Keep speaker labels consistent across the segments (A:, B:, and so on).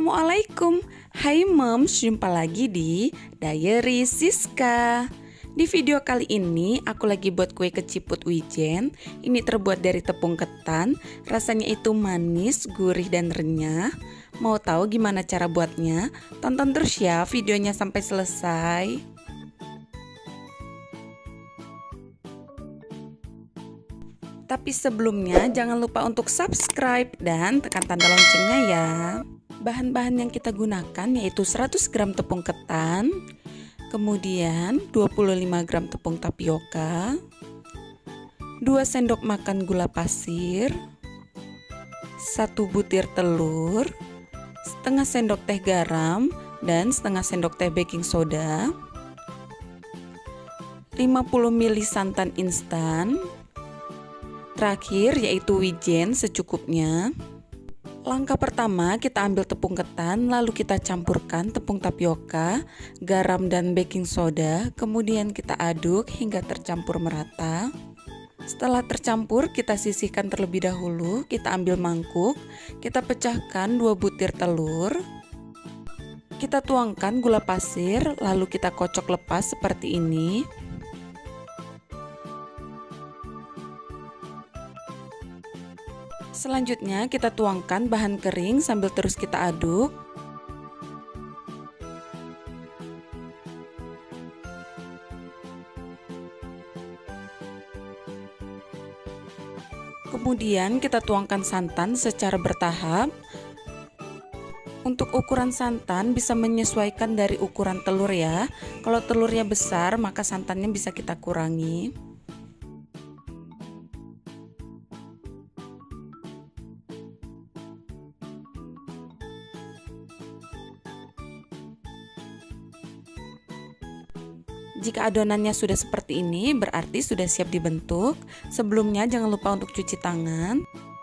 A: Assalamualaikum. Hai Moms, jumpa lagi di Diary Siska. Di video kali ini aku lagi buat kue keciput wijen. Ini terbuat dari tepung ketan. Rasanya itu manis, gurih dan renyah. Mau tahu gimana cara buatnya? Tonton terus ya videonya sampai selesai. Tapi sebelumnya jangan lupa untuk subscribe dan tekan tanda loncengnya ya. Bahan-bahan yang kita gunakan yaitu 100 gram tepung ketan, kemudian 25 gram tepung tapioka, 2 sendok makan gula pasir, 1 butir telur, setengah sendok teh garam, dan setengah sendok teh baking soda, 50 ml santan instan, terakhir yaitu wijen secukupnya. Langkah pertama, kita ambil tepung ketan, lalu kita campurkan tepung tapioka, garam dan baking soda, kemudian kita aduk hingga tercampur merata. Setelah tercampur, kita sisihkan terlebih dahulu. Kita ambil mangkuk, kita pecahkan 2 butir telur. Kita tuangkan gula pasir, lalu kita kocok lepas seperti ini. Selanjutnya kita tuangkan bahan kering sambil terus kita aduk. Kemudian kita tuangkan santan secara bertahap. Untuk ukuran santan bisa menyesuaikan dari ukuran telur ya. Kalau telurnya besar maka santannya bisa kita kurangi. Jika adonannya sudah seperti ini, berarti sudah siap dibentuk. Sebelumnya jangan lupa untuk cuci tangan.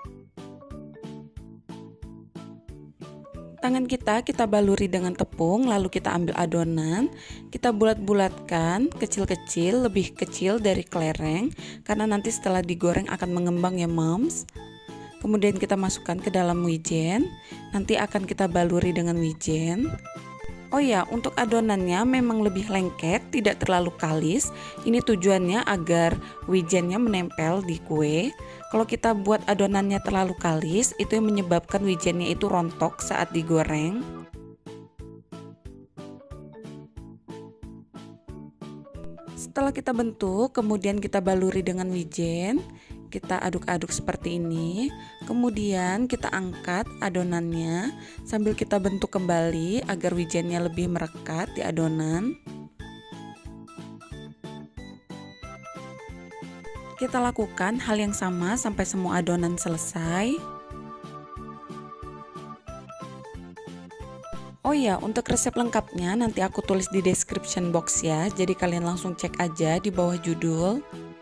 A: Tangan kita baluri dengan tepung, lalu kita ambil adonan. Kita bulat-bulatkan kecil-kecil, lebih kecil dari kelereng, karena nanti setelah digoreng akan mengembang ya moms. Kemudian kita masukkan ke dalam wijen. Nanti akan kita baluri dengan wijen. Oh ya, untuk adonannya memang lebih lengket, tidak terlalu kalis. Ini tujuannya agar wijennya menempel di kue. Kalau kita buat adonannya terlalu kalis, itu yang menyebabkan wijennya itu rontok saat digoreng. Setelah kita bentuk, kemudian kita baluri dengan wijen. Kita aduk-aduk seperti ini. Kemudian kita angkat adonannya sambil kita bentuk kembali agar wijennya lebih merekat di adonan. Kita lakukan hal yang sama sampai semua adonan selesai. Oh ya, untuk resep lengkapnya nanti aku tulis di description box ya. Jadi kalian langsung cek aja di bawah judul.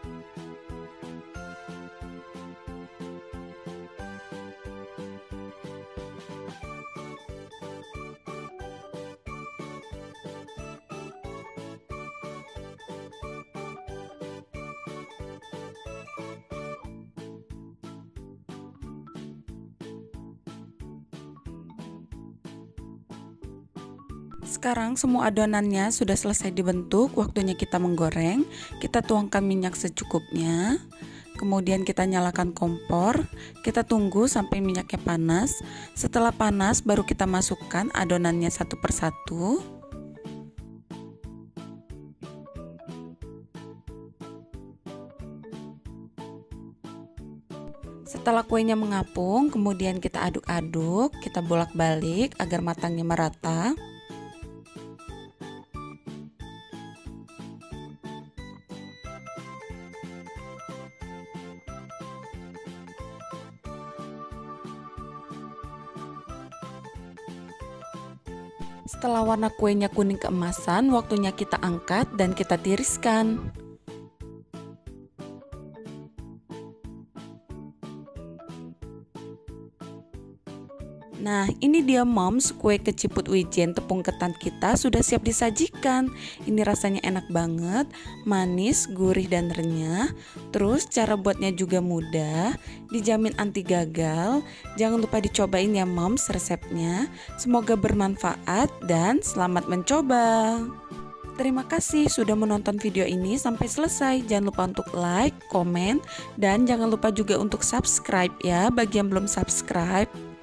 A: Sekarang semua adonannya sudah selesai dibentuk, waktunya kita menggoreng. Kita tuangkan minyak secukupnya. Kemudian kita nyalakan kompor. Kita tunggu sampai minyaknya panas. Setelah panas baru kita masukkan adonannya satu persatu. Setelah kuenya mengapung, kemudian kita aduk-aduk, kita bolak-balik agar matangnya merata. Setelah warna kuenya kuning keemasan, waktunya kita angkat dan kita tiriskan. Nah, ini dia moms, kue keciput wijen tepung ketan kita sudah siap disajikan. Ini rasanya enak banget, manis, gurih dan renyah. Terus cara buatnya juga mudah, dijamin anti gagal. Jangan lupa dicobain ya moms resepnya. Semoga bermanfaat dan selamat mencoba. Terima kasih sudah menonton video ini sampai selesai. Jangan lupa untuk like, komen, dan jangan lupa juga untuk subscribe ya bagi yang belum subscribe.